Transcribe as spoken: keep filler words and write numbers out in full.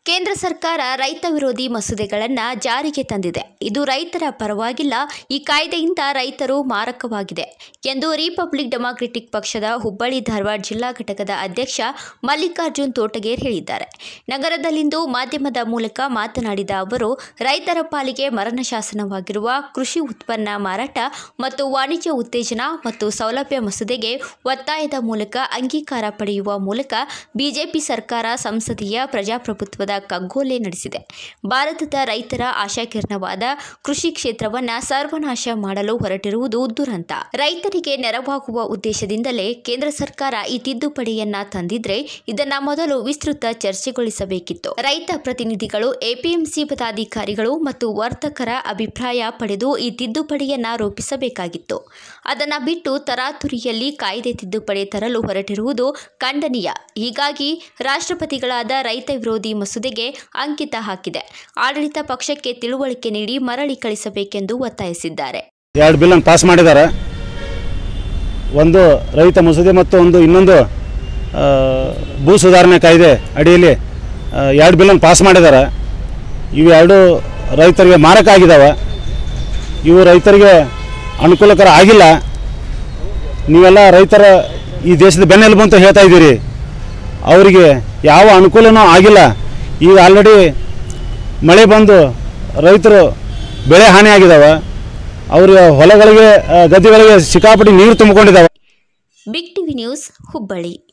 ಕೇಂದ್ರ ಸರ್ಕಾರ ರೈತ ವಿರೋಧಿ ಮಸೂದೆಗಳನ್ನು ಜಾರಿಗೆ ತಂದಿದೆ. ಇದು ರೈತರ ಪರವಾಗಿಲ್ಲ. ಈ ಕಾಯ್ದೆಯಿಂದ ರೈತರು ಮಾರಕವಾಗಿದೆ ಎಂದು ರಿಪಬ್ಲಿಕ್ ಡೆಮಾಕ್ರೆಟಿಕ್ ಪಕ್ಷದ ಹುಬ್ಬಳ್ಳಿ ಧಾರವಾಡ ಜಿಲ್ಲಾ ಘಟಕದ ಅಧ್ಯಕ್ಷ ಮಲ್ಲಿಕಾರ್ಜುನ್ ತೋಟಗೇರ್ ಹೇಳಿದ್ದಾರೆ. ನಗರದಲ್ಲಿಂದು ಮಾಧ್ಯಮದ ಮೂಲಕ ಮಾತನಾಡಿದ ಅವರು, ರೈತರ ಪಾಲಿಗೆ ಮರಣ ಶಾಸನವಾಗಿರುವ ಕೃಷಿ ಉತ್ಪನ್ನ ಮಾರಾಟ ಮತ್ತು ವಾಣಿಜ್ಯ ಉತ್ತೇಜನ ಮತ್ತು ಸೌಲಭ್ಯ ಮಸೂದೆಗೆ ಒತ್ತಾಯದ ಮೂಲಕ ಅಂಗೀಕಾರ ಪಡೆಯುವ ಮೂಲಕ ಬಿಜೆಪಿ ಸರ್ಕಾರ ಸಂಸದೀಯ ಪ್ರಜಾಪ್ರಭುತ್ವದ ಕಗ್ಗೊಲೆ ನಡೆಸಿದೆ. ಭಾರತದ ರೈತರ ಆಶಾಕಿರಣವಾದ ಕೃಷಿ ಕ್ಷೇತ್ರವನ್ನು ಸರ್ವನಾಶ ಮಾಡಲು ಹೊರಟಿರುವುದು ದುರಂತ. ರೈತರಿಗೆ ನೆರವಾಗುವ ಉದ್ದೇಶದಿಂದಲೇ ಕೇಂದ್ರ ಸರ್ಕಾರ ಈ ತಿದ್ದುಪಡಿಯನ್ನ ತಂದಿದ್ರೆ ಇದನ್ನ ಮೊದಲು ವಿಸ್ತೃತ ಚರ್ಚೆಗೊಳಿಸಬೇಕಿತ್ತು. ರೈತ ಪ್ರತಿನಿಧಿಗಳು, ಎಪಿಎಂಸಿ ಪದಾಧಿಕಾರಿಗಳು ಮತ್ತು ವರ್ತಕರ ಅಭಿಪ್ರಾಯ ಪಡೆದು ಈ ತಿದ್ದುಪಡಿಯನ್ನ ರೂಪಿಸಬೇಕಾಗಿತ್ತು. ಅದನ್ನ ಬಿಟ್ಟು ತರಾತುರಿಯಲ್ಲಿ ಕಾಯ್ದೆ ತಿದ್ದುಪಡಿ ತರಲು ಹೊರಟಿರುವುದು ಖಂಡನೀಯ. ಹೀಗಾಗಿ ರಾಷ್ಟ್ರಪತಿಗಳಾದ ರೈತ ವಿರೋಧಿ ಮಸೂದೆಗೆ ಅಂಕಿತ ಹಾಕಿದೆ. ಆಡಳಿತ ಪಕ್ಷಕ್ಕೆ ತಿಳುವಳಿಕೆ ನೀಡಿ ಮರಳಿ ಕಳಿಸಬೇಕೆಂದು ಒತ್ತಾಯಿಸಿದ್ದಾರೆ. ಎರಡು ಬಿಲ್ ಅನ್ನು ಪಾಸ್ ಮಾಡಿದ್ದಾರೆ. ಒಂದು ರೈತ ಮಸೂದೆ ಮತ್ತು ಒಂದು ಇನ್ನೊಂದು ಭೂ ಸುಧಾರಣೆ ಕಾಯ್ದೆ ಅಡಿಯಲ್ಲಿ ಎರಡು ಬಿಲ್ ಅನ್ನು ಪಾಸ್ ಮಾಡಿದ್ದಾರೆ. ಇವು ಎರಡು ರೈತರಿಗೆ ಮಾರಕ ಆಗಿದ್ದಾವೆ. ಇವು ರೈತರಿಗೆ ಅನುಕೂಲಕರ ಆಗಿಲ್ಲ. ನೀವೆಲ್ಲ ರೈತರ ಈ ದೇಶದ ಬೆನ್ನೆಲುಬು ಅಂತ ಹೇಳ್ತಾ ಇದ್ದೀರಿ. ಅವರಿಗೆ ಯಾವ ಅನುಕೂಲನೂ ಆಗಿಲ್ಲ. ಈಗ ಆಲ್ರೆಡಿ ಮಳೆ ಬಂದು ರೈತರು ಬೆಳೆ ಹಾನಿ ಆಗಿದ್ದಾವೆ. ಅವರ ಹೊಲಗಳಿಗೆ, ಗದ್ದೆಗಳಿಗೆ ಸಿಕ್ಕಾಪಟ್ಟಿ ನೀರು ತುಂಬಿಕೊಂಡಿದ್ದಾವೆ. Big TV news Hubballi.